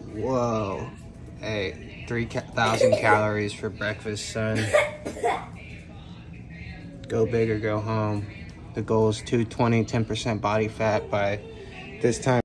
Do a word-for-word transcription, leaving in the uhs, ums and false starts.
Whoa. Hey, three thousand calories for breakfast, son. Go big or go home. The goal is two twenty, ten percent body fat by this time.